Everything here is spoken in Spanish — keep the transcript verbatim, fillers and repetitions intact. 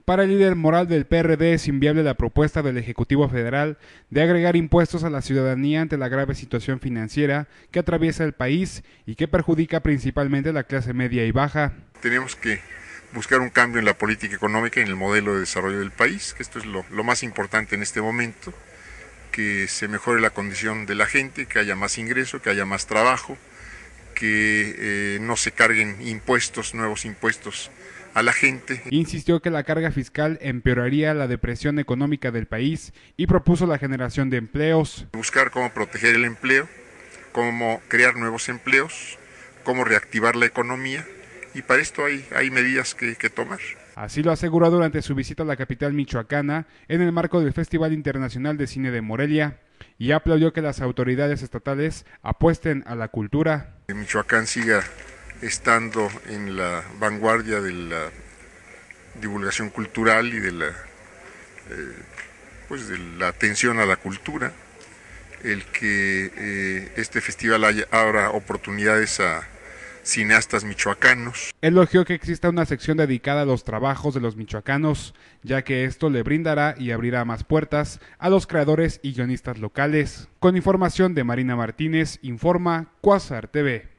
Para el líder moral del P R D es inviable la propuesta del Ejecutivo Federal de agregar impuestos a la ciudadanía ante la grave situación financiera que atraviesa el país y que perjudica principalmente a la clase media y baja. Tenemos que buscar un cambio en la política económica y en el modelo de desarrollo del país, que esto es lo, lo más importante en este momento, que se mejore la condición de la gente, que haya más ingreso, que haya más trabajo, que eh, no se carguen impuestos, nuevos impuestos a la gente. Insistió que la carga fiscal empeoraría la depresión económica del país y propuso la generación de empleos. Buscar cómo proteger el empleo, cómo crear nuevos empleos, cómo reactivar la economía, y para esto hay, hay medidas que, que tomar. Así lo aseguró durante su visita a la capital michoacana en el marco del Festival Internacional de Cine de Morelia, y aplaudió que las autoridades estatales apuesten a la cultura. Michoacán siga estando en la vanguardia de la divulgación cultural y de la, eh, pues de la atención a la cultura, el que eh, este festival haya, abra oportunidades a cineastas michoacanos. Elogió que exista una sección dedicada a los trabajos de los michoacanos, ya que esto le brindará y abrirá más puertas a los creadores y guionistas locales. Con información de Marina Martínez, informa Cuásar T V.